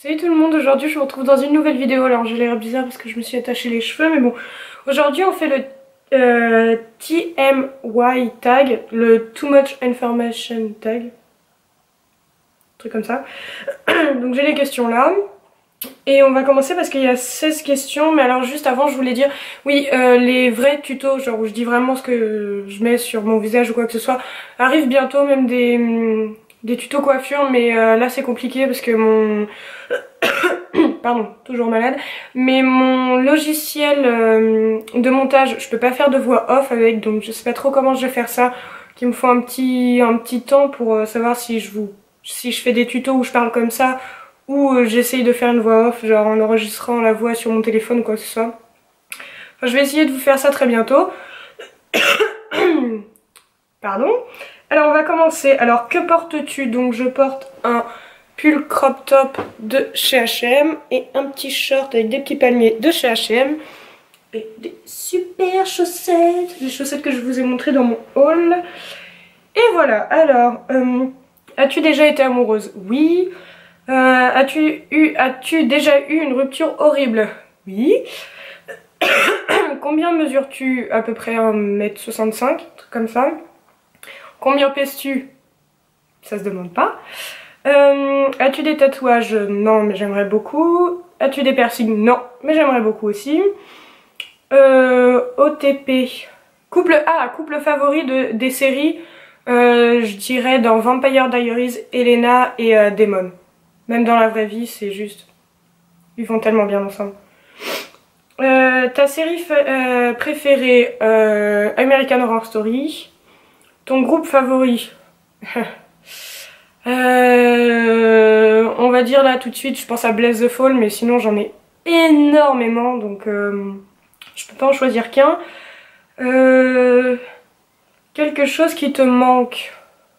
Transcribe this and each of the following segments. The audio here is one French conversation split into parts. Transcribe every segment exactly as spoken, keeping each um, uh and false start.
Salut tout le monde, aujourd'hui je vous retrouve dans une nouvelle vidéo. Alors j'ai l'air bizarre parce que je me suis attaché les cheveux, mais bon. Aujourd'hui on fait le euh, T M Y tag, le Too Much Information tag. Un truc comme ça. Donc j'ai les questions là. Et on va commencer parce qu'il y a seize questions. Mais alors juste avant je voulais dire, oui euh, les vrais tutos, genre où je dis vraiment ce que je mets sur mon visage ou quoi que ce soit, arrivent bientôt, même des... Hum, des tutos coiffure, mais euh, là c'est compliqué parce que mon... Pardon, toujours malade. Mais mon logiciel euh, de montage, je peux pas faire de voix off avec, donc je sais pas trop comment je vais faire ça. Qu'il me faut un petit, un petit temps pour euh, savoir si je vous, si je fais des tutos où je parle comme ça, ou euh, j'essaye de faire une voix off, genre en enregistrant la voix sur mon téléphone ou quoi que ce soit. Enfin, je vais essayer de vous faire ça très bientôt. Pardon. Alors on va commencer. Alors que portes-tu? Donc je porte un pull crop top de chez H et M et un petit short avec des petits palmiers de chez H et M et des super chaussettes, les chaussettes que je vous ai montrées dans mon haul. Et voilà. Alors, euh, as-tu déjà été amoureuse? Oui. Euh, as-tu eu, as-tu déjà eu une rupture horrible? Oui. Combien mesures-tu? À peu près un mètre soixante-cinq, un truc comme ça. Combien pèses-tu? Ça se demande pas. Euh, As-tu des tatouages? Non, mais j'aimerais beaucoup. As-tu des piercings? Non, mais j'aimerais beaucoup aussi. Euh, O T P. Couple Ah, couple favori de, des séries. Euh, je dirais dans Vampire Diaries, Elena et euh, Damon. Même dans la vraie vie, c'est juste... Ils vont tellement bien ensemble. Euh, ta série euh, préférée? euh, American Horror Story. Ton groupe favori? euh, On va dire là tout de suite, je pense à Bless the Fall, mais sinon j'en ai énormément, donc euh, je peux pas en choisir qu'un. Euh, quelque chose qui te manque?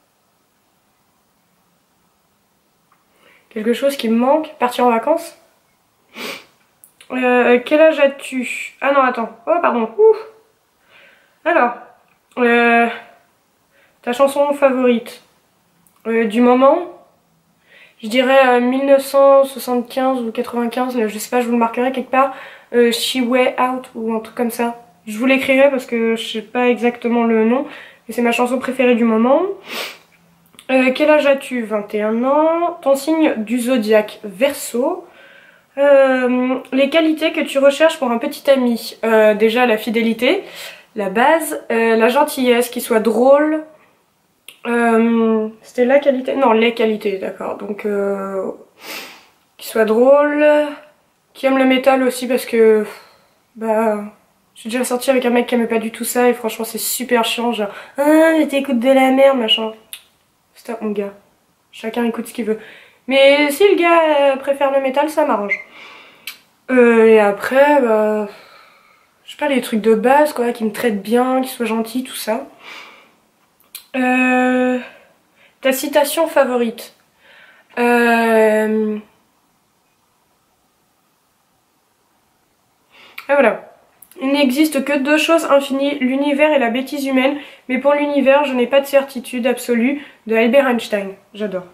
Quelque chose qui me manque? Partir en vacances? euh, Quel âge as-tu? Ah non, attends. Oh, pardon. Ouh. Alors, euh, ta chanson favorite euh, du moment? Je dirais euh, mille neuf cent soixante-quinze ou quatre-vingt-quinze, je sais pas, je vous le marquerai quelque part. Euh, She Way Out ou un truc comme ça. Je vous l'écrirai parce que je sais pas exactement le nom. Mais c'est ma chanson préférée du moment. Euh, quel âge as-tu? vingt et un ans. Ton signe du zodiaque? Verseau. Euh, les qualités que tu recherches pour un petit ami? euh, Déjà la fidélité, la base, euh, la gentillesse, qu'il soit drôle. Euh, C'était la qualité? Non, les qualités, d'accord. Donc, euh, qu'il soit drôle, qui aime le métal aussi parce que, bah, j'ai déjà sorti avec un mec qui aimait pas du tout ça et franchement c'est super chiant, genre, ah, mais t'écoutes de la merde, machin. Stop mon gars, chacun écoute ce qu'il veut. Mais si le gars euh, préfère le métal, ça m'arrange. Euh, et après, bah, je sais pas, les trucs de base, quoi, qui me traitent bien, qui soient gentils, tout ça. Euh, ta citation favorite? euh... Et voilà. Il n'existe que deux choses infinies, l'univers et la bêtise humaine, mais pour l'univers, je n'ai pas de certitude absolue, de Albert Einstein. J'adore.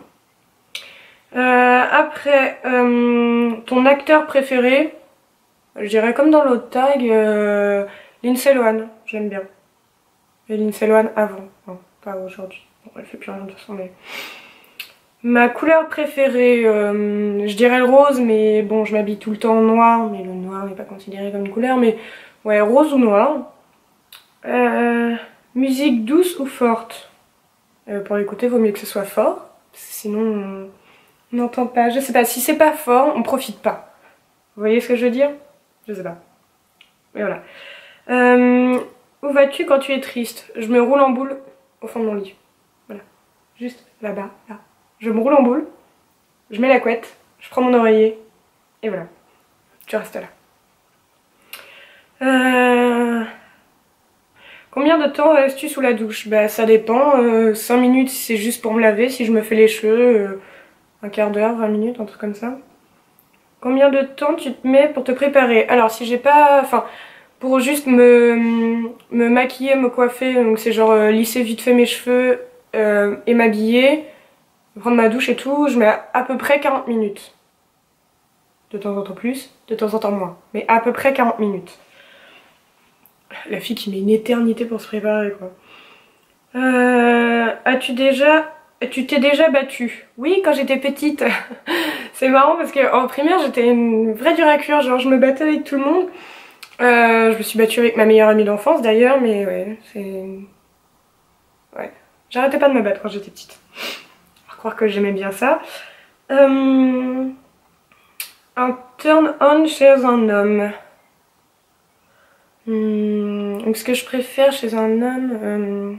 Euh, après, euh, ton acteur préféré? Je dirais comme dans l'autre tag, euh, Lindsay Lohan, j'aime bien. Et Lindsay Lohan avant, non, pas aujourd'hui. Bon, elle fait plus rien de toute façon, mais... Ma couleur préférée, euh, je dirais le rose, mais bon, je m'habille tout le temps en noir, mais le noir n'est pas considéré comme une couleur, mais ouais, rose ou noir. Euh, musique douce ou forte? euh, Pour l'écouter, vaut mieux que ce soit fort, parce que sinon on n'entend pas. Je sais pas, si c'est pas fort, on profite pas. Vous voyez ce que je veux dire? Je sais pas. Mais voilà. Euh, où vas-tu quand tu es triste? Je me roule en boule au fond de mon lit. Voilà. Juste là-bas, là. Je me roule en boule, je mets la couette, je prends mon oreiller, et voilà. Tu restes là. Euh... Combien de temps restes-tu sous la douche? Bah ça dépend, euh, cinq minutes si c'est juste pour me laver, si je me fais les cheveux, euh, un quart d'heure, vingt minutes, un truc comme ça. Combien de temps tu te mets pour te préparer? Alors si j'ai pas... Enfin, pour juste me, me maquiller, me coiffer, donc c'est genre euh, lisser vite fait mes cheveux euh, et m'habiller, prendre ma douche et tout, je mets à, à peu près quarante minutes. de temps en temps plus, de temps en temps moins. Mais à peu près quarante minutes. La fille qui met une éternité pour se préparer, quoi. Euh, as-tu déjà... Tu t'es déjà battue? Oui, quand j'étais petite. C'est marrant parce qu'en primaire, j'étais une vraie dure à cuire. Genre, je me battais avec tout le monde. Euh, je me suis battue avec ma meilleure amie d'enfance d'ailleurs, mais ouais, c'est... Ouais. J'arrêtais pas de me battre quand j'étais petite. Faut croire que j'aimais bien ça. Euh... Un turn-on chez un homme. Hmm, ce que je préfère chez un homme... Euh...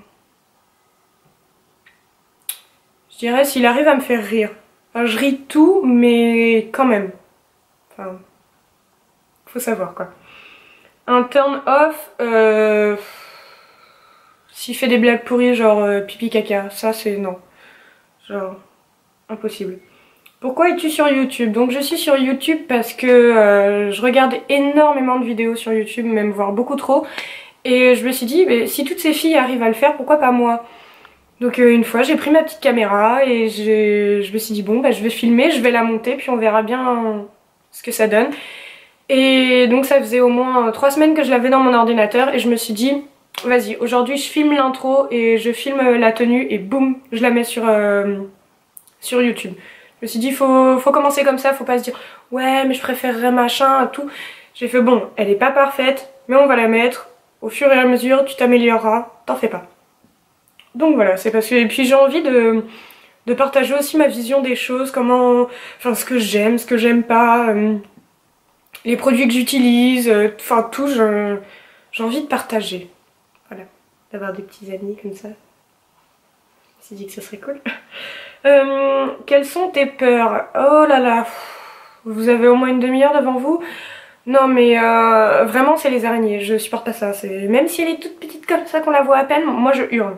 Je dirais s'il arrive à me faire rire. Enfin, je ris tout, mais quand même. Enfin, faut savoir quoi. Un turn off, euh... s'il fait des blagues pourries, genre euh, pipi caca, ça c'est non. Genre, impossible. Pourquoi es-tu sur YouTube? Donc je suis sur YouTube parce que euh, je regarde énormément de vidéos sur YouTube, même voire beaucoup trop. Et je me suis dit, mais si toutes ces filles arrivent à le faire, pourquoi pas moi? Donc euh, une fois j'ai pris ma petite caméra et je me suis dit bon bah je vais filmer, je vais la monter puis on verra bien ce que ça donne. Et donc ça faisait au moins trois semaines que je l'avais dans mon ordinateur et je me suis dit vas-y aujourd'hui je filme l'intro et je filme la tenue et boum je la mets sur, euh, sur YouTube. Je me suis dit faut, faut commencer comme ça, faut pas se dire ouais mais je préférerais machin tout. J'ai fait bon elle est pas parfaite mais on va la mettre, au fur et à mesure tu t'amélioreras, t'en fais pas. Donc voilà, c'est parce que... Et puis j'ai envie de, de partager aussi ma vision des choses, comment... Enfin, ce que j'aime, ce que j'aime pas, euh, les produits que j'utilise, euh, enfin tout, j'ai envie de partager. Voilà, d'avoir des petits amis comme ça. Je me suis dit que ce serait cool. euh, quelles sont tes peurs? Oh là là, vous avez au moins une demi-heure devant vous? Non mais euh, vraiment c'est les araignées, je supporte pas ça. Même si elle est toute petite comme ça qu'on la voit à peine, moi je hurle.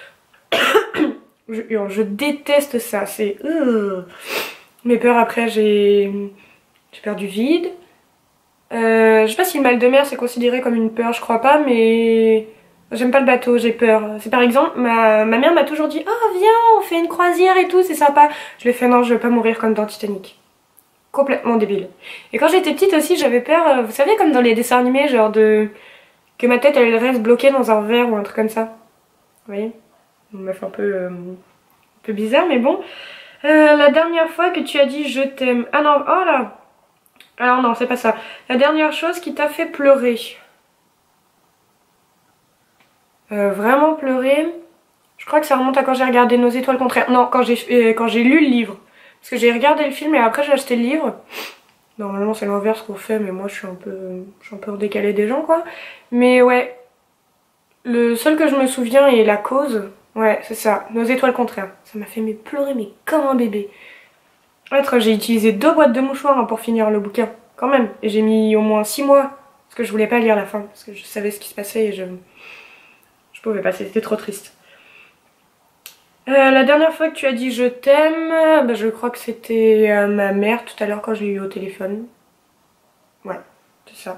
je hurle, je déteste ça, c'est... Euh... Mes peurs après, j'ai j'ai peur du vide. Euh, je sais pas si le mal de mer c'est considéré comme une peur, je crois pas, mais... J'aime pas le bateau, j'ai peur. C'est par exemple, ma, ma mère m'a toujours dit « Oh viens, on fait une croisière et tout, c'est sympa ». Je lui ai fait « Non, je veux pas mourir comme dans Titanic ». Complètement débile. Et quand j'étais petite aussi, j'avais peur, vous savez comme dans les dessins animés, genre de... Que ma tête elle reste bloquée dans un verre ou un truc comme ça. Vous voyez? Ça m'a fait un peu, euh, un peu bizarre, mais bon. Euh, la dernière fois que tu as dit je t'aime... Ah non, oh là. Alors non, c'est pas ça. La dernière chose qui t'a fait pleurer. Euh, vraiment pleurer. Je crois que ça remonte à quand j'ai regardé Nos étoiles contraires. Non, quand j'ai euh, quand j'ai lu le livre. Parce que j'ai regardé le film et après j'ai acheté le livre. Normalement c'est l'inverse qu'on fait, mais moi je suis un peu, je suis un peu en décalé des gens quoi. Mais ouais. Le seul que je me souviens et la cause... Ouais, c'est ça, Nos étoiles contraires. Ça m'a fait mais pleurer, mais comme un bébé. Peut-être j'ai utilisé deux boîtes de mouchoirs hein, pour finir le bouquin, quand même. Et j'ai mis au moins six mois, parce que je voulais pas lire la fin, parce que je savais ce qui se passait et je... Je pouvais pas, c'était trop triste. Euh, la dernière fois que tu as dit je t'aime, bah, je crois que c'était euh, ma mère tout à l'heure quand j'ai eu au téléphone. Ouais, c'est ça.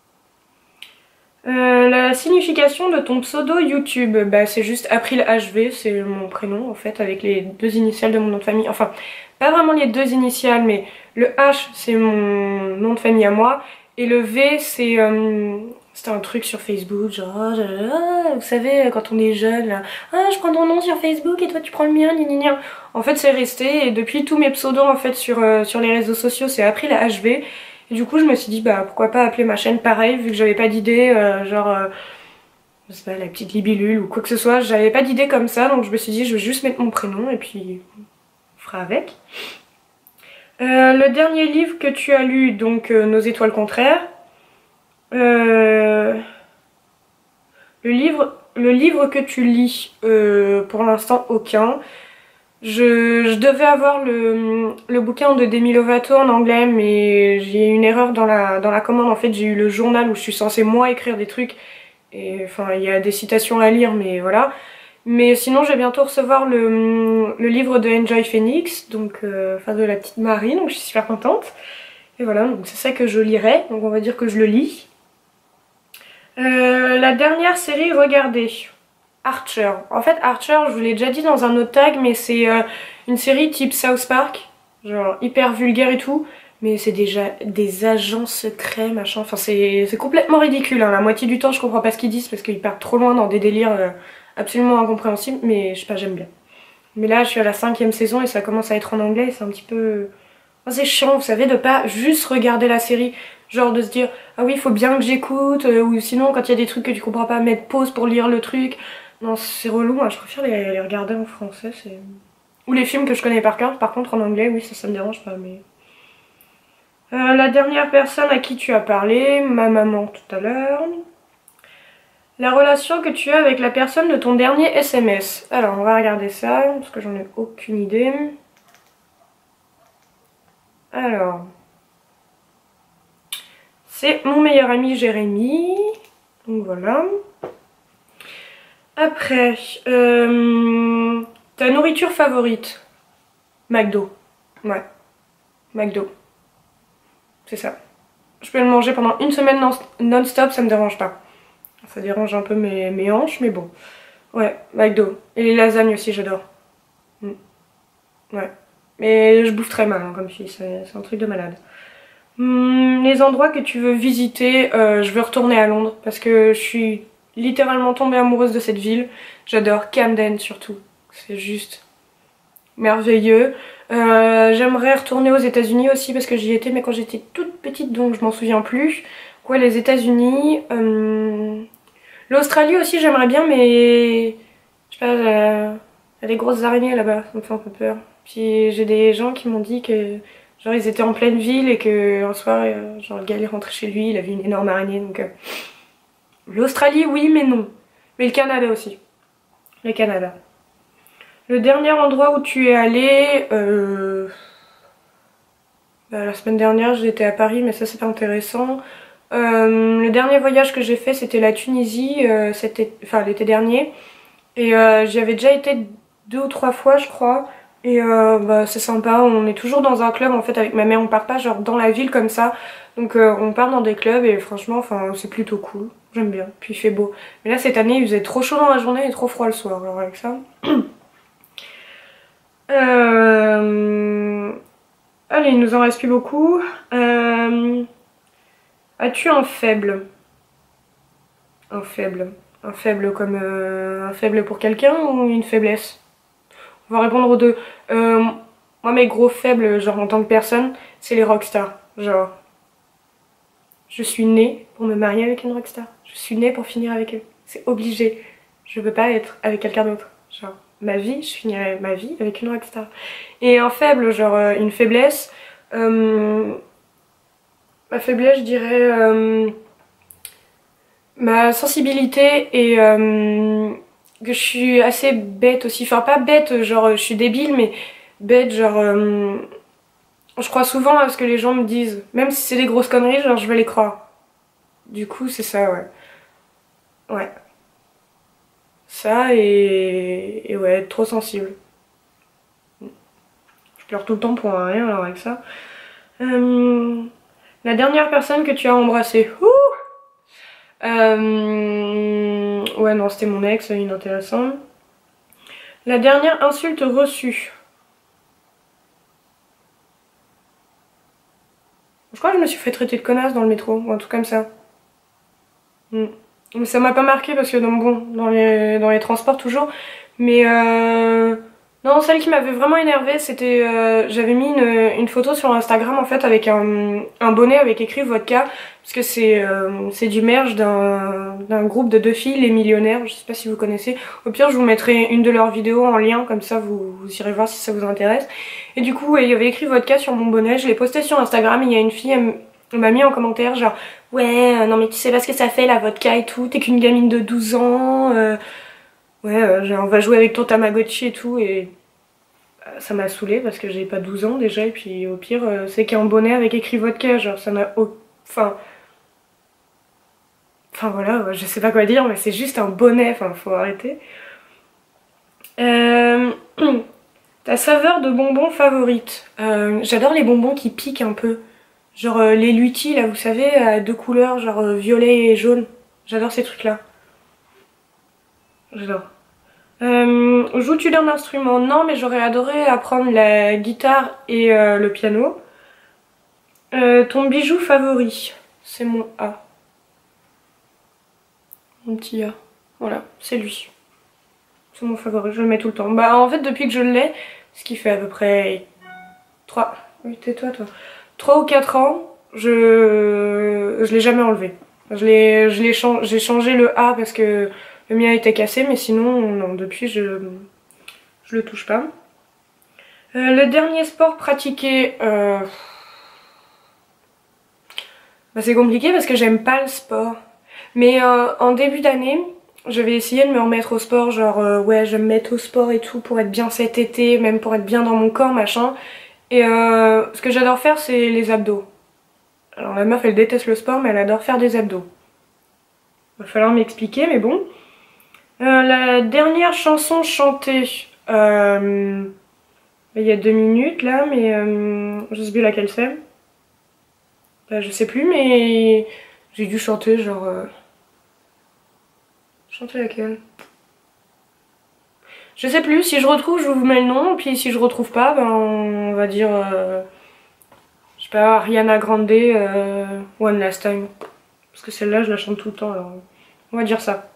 Euh, la signification de ton pseudo YouTube, bah c'est juste April H V, c'est mon prénom en fait avec les deux initiales de mon nom de famille, enfin pas vraiment les deux initiales mais le H c'est mon nom de famille à moi et le V c'est euh, c'était un truc sur Facebook genre oh, vous savez quand on est jeune là, ah je prends ton nom sur Facebook et toi tu prends le mien, gna gna gna. En fait c'est resté et depuis tous mes pseudos en fait sur, euh, sur les réseaux sociaux c'est April H V. Et du coup je me suis dit bah pourquoi pas appeler ma chaîne pareil vu que j'avais pas d'idée euh, genre euh, je sais pas la petite libellule ou quoi que ce soit, j'avais pas d'idée comme ça donc je me suis dit je vais juste mettre mon prénom et puis on fera avec. Euh, le dernier livre que tu as lu donc euh, Nos étoiles contraires. Euh, le livre le livre que tu lis euh, pour l'instant aucun. Je, je devais avoir le, le bouquin de Demi Lovato en anglais mais j'ai eu une erreur dans la, dans la commande. En fait j'ai eu le journal où je suis censée moi écrire des trucs et enfin il y a des citations à lire mais voilà. Mais sinon je vais bientôt recevoir le, le livre de Enjoy Phoenix, donc euh, enfin de la petite Marie, donc je suis super contente. Et voilà, donc c'est ça que je lirai, donc on va dire que je le lis. Euh, la dernière série regardée. Archer. En fait Archer je vous l'ai déjà dit dans un autre tag mais c'est euh, une série type South Park, genre hyper vulgaire et tout, mais c'est déjà des agents secrets, machin. Enfin, c'est complètement ridicule. Hein. La moitié du temps, je comprends pas ce qu'ils disent parce qu'ils partent trop loin dans des délires euh, absolument incompréhensibles, mais je sais pas, j'aime bien. Mais là, je suis à la cinquième saison et ça commence à être en anglais et c'est un petit peu... Enfin, c'est chiant, vous savez, de pas juste regarder la série. Genre de se dire, ah oui, il faut bien que j'écoute, euh, ou sinon, quand il y a des trucs que tu comprends pas, mettre pause pour lire le truc. Non, c'est relou, moi, je préfère les, les regarder en français, c'est... Ou les films que je connais par cœur, par contre, en anglais, oui, ça, ça me dérange pas, mais... Euh, la dernière personne à qui tu as parlé, ma maman tout à l'heure. La relation que tu as avec la personne de ton dernier S M S. Alors, on va regarder ça, parce que j'en ai aucune idée. Alors... C'est mon meilleur ami Jérémy. Donc voilà. Après, euh, ta nourriture favorite? McDo. Ouais. McDo. C'est ça. Je peux le manger pendant une semaine non-stop, ça me dérange pas. Ça dérange un peu mes, mes hanches, mais bon. Ouais, McDo. Et les lasagnes aussi, j'adore. Mm. Ouais. Mais je bouffe très mal, hein, comme fille, c'est un truc de malade. Hmm, les endroits que tu veux visiter, euh, je veux retourner à Londres parce que je suis littéralement tombée amoureuse de cette ville. J'adore Camden surtout, c'est juste merveilleux. Euh, J'aimerais retourner aux États-Unis aussi parce que j'y étais, mais quand j'étais toute petite, donc je m'en souviens plus. Quoi, les États-Unis, euh... l'Australie aussi j'aimerais bien, mais je sais pas, il y a des grosses araignées là-bas, ça me fait un peu peur. Puis j'ai des gens qui m'ont dit que genre ils étaient en pleine ville et que un soir, euh, genre le gars il est rentré chez lui, il a vu une énorme araignée, donc... Euh... L'Australie oui mais non. Mais le Canada aussi. Le Canada. Le dernier endroit où tu es allé... Euh... Bah, la semaine dernière j'étais à Paris mais ça c'est pas intéressant. Euh, le dernier voyage que j'ai fait c'était la Tunisie, euh, enfin l'été dernier. Et euh, j'y avais déjà été deux ou trois fois je crois. Et euh, bah, c'est sympa, on est toujours dans un club en fait avec ma mère, on part pas genre dans la ville comme ça. Donc euh, on part dans des clubs et franchement enfin c'est plutôt cool, j'aime bien, puis il fait beau. Mais là cette année il faisait trop chaud dans la journée et trop froid le soir, alors avec ça. euh... Allez, il nous en reste plus beaucoup. Euh... As-tu un faible? Un faible. Un faible comme euh, un faible pour quelqu'un ou une faiblesse? On va répondre aux deux. Euh, moi, mes gros faibles, genre en tant que personne, c'est les rockstars. Genre, je suis née pour me marier avec une rockstar. Je suis née pour finir avec eux. C'est obligé. Je veux pas être avec quelqu'un d'autre. Genre, ma vie, je finirai ma vie avec une rockstar. Et un faible, genre euh, une faiblesse. Euh, ma faiblesse, je dirais euh, ma sensibilité et euh, que je suis assez bête aussi, enfin pas bête genre je suis débile mais bête genre euh, je crois souvent à ce que les gens me disent, même si c'est des grosses conneries genre je vais les croire. Du coup c'est ça ouais. Ouais. Ça et, et ouais, être trop sensible. Je pleure tout le temps pour rien alors avec ça. Euh... La dernière personne que tu as embrassée. Ouh Euh... Ouais, non, c'était mon ex, inintéressant. La dernière insulte reçue. Je crois que je me suis fait traiter de connasse dans le métro, ou un truc comme ça. Mm. Mais ça m'a pas marqué parce que, donc, bon, dans les, dans les transports toujours. Mais euh... non, celle qui m'avait vraiment énervée, c'était... Euh, j'avais mis une, une photo sur Instagram en fait avec un, un bonnet avec écrit vodka. Parce que c'est euh, c'est du merge d'un d'un groupe de deux filles, les millionnaires, je sais pas si vous connaissez. Au pire je vous mettrai une de leurs vidéos en lien, comme ça vous, vous irez voir si ça vous intéresse. Et du coup il y avait écrit vodka sur mon bonnet, je l'ai posté sur Instagram et il y a une fille, elle m'a mis en commentaire genre ouais euh, non mais tu sais pas ce que ça fait la vodka et tout, t'es qu'une gamine de douze ans, euh, ouais euh, genre, on va jouer avec ton Tamagotchi et tout et euh, ça m'a saoulée parce que j'ai pas douze ans déjà et puis au pire euh, c'est qu'un bonnet avec écrit vodka, genre ça n'a aucun... Enfin... Enfin voilà, je sais pas quoi dire, mais c'est juste un bonnet, enfin faut arrêter. Euh... Ta saveur de bonbons favorite. Euh, J'adore les bonbons qui piquent un peu. Genre euh, les Lutti là, vous savez, à deux couleurs, genre euh, violet et jaune. J'adore ces trucs là. J'adore. Euh, Joues-tu d'un instrument? Non, mais j'aurais adoré apprendre la guitare et euh, le piano. Euh, ton bijou favori, c'est mon A. Mon petit A. Voilà, c'est lui. C'est mon favori, je le mets tout le temps. Bah en fait depuis que je l'ai, ce qui fait à peu près trois... Oui, tais-toi toi. trois ou quatre ans, je je l'ai jamais enlevé. Je l'ai je l'ai changé, j'ai changé le A parce que le mien était cassé, mais sinon non, depuis je je le touche pas. Euh, le dernier sport pratiqué, euh... bah, c'est compliqué parce que j'aime pas le sport. Mais euh, en début d'année, je vais essayer de me remettre au sport, genre euh, ouais je vais me mettre au sport et tout pour être bien cet été, même pour être bien dans mon corps machin. Et euh, ce que j'adore faire c'est les abdos. Alors la meuf elle déteste le sport mais elle adore faire des abdos. Va falloir m'expliquer mais bon. Euh, la dernière chanson chantée, euh, il y a deux minutes là mais euh, je sais plus laquelle c'est. Bah, je sais plus mais j'ai dû chanter genre... Euh... Chanter laquelle? Je sais plus, si je retrouve je vous mets le nom, puis si je retrouve pas, ben on va dire, euh, je sais pas, Ariana Grande, euh, One Last Time. Parce que celle-là je la chante tout le temps, alors on va dire ça.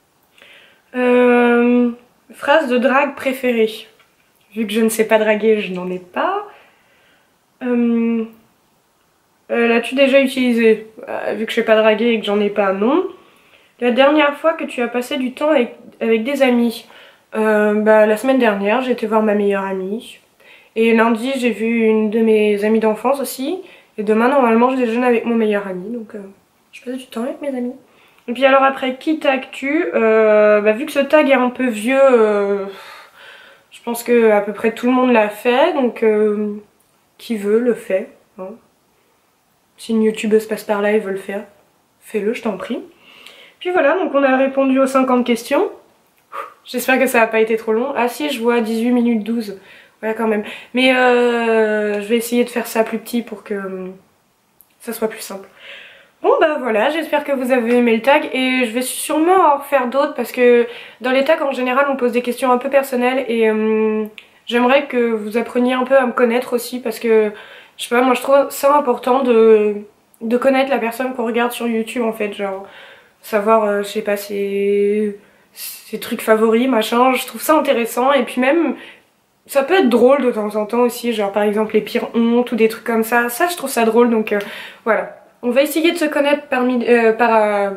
Euh, phrase de drague préférée. Vu que je ne sais pas draguer, je n'en ai pas. Euh, euh, L'as-tu déjà utilisé? euh, Vu que je sais pas draguer et que j'en ai pas, non. La dernière fois que tu as passé du temps avec, avec des amis? Euh, bah, la semaine dernière, j'ai été voir ma meilleure amie. Et lundi, j'ai vu une de mes amies d'enfance aussi. Et demain, normalement, je déjeune avec mon meilleur ami. Donc, euh, je passe du temps avec mes amis. Et puis alors après, qui tag-tu? euh, bah, Vu que ce tag est un peu vieux, euh, je pense que à peu près tout le monde l'a fait. Donc, euh, qui veut, le fait. Hein. Si une youtubeuse passe par là et veut le faire, fais-le, je t'en prie. Puis voilà, donc on a répondu aux cinquante questions. J'espère que ça n'a pas été trop long. Ah si, je vois dix-huit minutes douze. Ouais quand même. Mais euh, je vais essayer de faire ça plus petit pour que euh, ça soit plus simple. Bon bah voilà, j'espère que vous avez aimé le tag et je vais sûrement en refaire d'autres parce que dans les tags en général on pose des questions un peu personnelles et euh, j'aimerais que vous appreniez un peu à me connaître aussi parce que je sais pas, moi je trouve ça important de, de connaître la personne qu'on regarde sur YouTube en fait, genre savoir, euh, je sais pas, ses, ses trucs favoris, machin, je trouve ça intéressant et puis même ça peut être drôle de temps en temps aussi, genre par exemple les pires hontes ou des trucs comme ça, ça je trouve ça drôle donc euh, voilà. On va essayer de se connaître parmi, euh, par... Euh,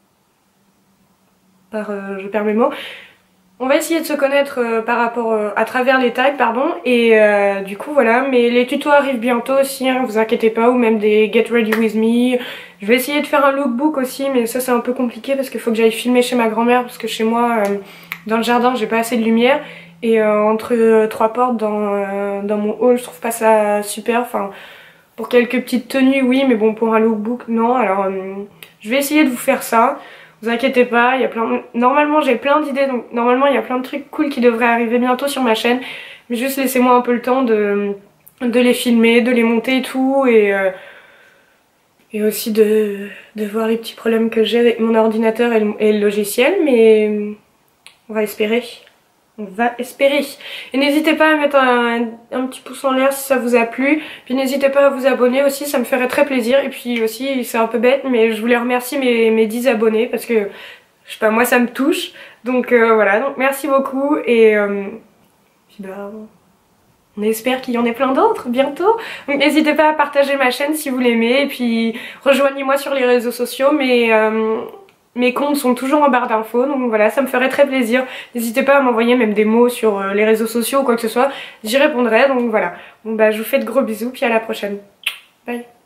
par euh, je perds mes mots. On va essayer de se connaître euh, par rapport euh, à travers les tags, pardon. Et euh, du coup voilà, mais les tutos arrivent bientôt aussi, hein, vous inquiétez pas, ou même des Get Ready With Me. Je vais essayer de faire un lookbook aussi, mais ça c'est un peu compliqué parce qu'il faut que j'aille filmer chez ma grand-mère parce que chez moi, euh, dans le jardin, j'ai pas assez de lumière. Et euh, entre euh, trois portes dans, euh, dans mon hall, je trouve pas ça super, enfin... Pour quelques petites tenues, oui, mais bon, pour un lookbook, non. Alors, euh, je vais essayer de vous faire ça. Vous inquiétez pas, il y a plein... Normalement, j'ai plein d'idées, donc normalement, il y a plein de trucs cool qui devraient arriver bientôt sur ma chaîne. Mais juste laissez-moi un peu le temps de, de les filmer, de les monter et tout. Et, euh, et aussi de, de voir les petits problèmes que j'ai avec mon ordinateur et le, et le logiciel. Mais on va espérer. On va espérer. Et n'hésitez pas à mettre un, un petit pouce en l'air si ça vous a plu. Puis n'hésitez pas à vous abonner aussi, ça me ferait très plaisir. Et puis aussi, c'est un peu bête, mais je voulais remercier mes, mes dix abonnés parce que, je sais pas, moi ça me touche. Donc euh, voilà, donc merci beaucoup. Et euh, puis bah, on espère qu'il y en ait plein d'autres bientôt. Donc n'hésitez pas à partager ma chaîne si vous l'aimez. Et puis rejoignez-moi sur les réseaux sociaux. Mais... Euh, Mes comptes sont toujours en barre d'infos, donc voilà, ça me ferait très plaisir. N'hésitez pas à m'envoyer même des mots sur euh, les réseaux sociaux ou quoi que ce soit, j'y répondrai, donc voilà. Bon bah je vous fais de gros bisous, puis à la prochaine. Bye.